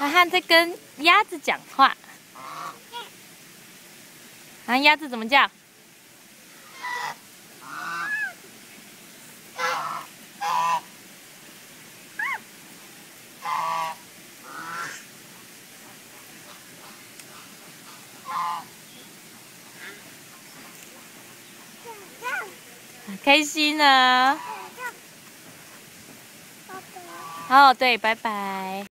阿汉在跟鸭子讲话。啊，鸭子怎么叫？开心呢。哦，对，拜拜。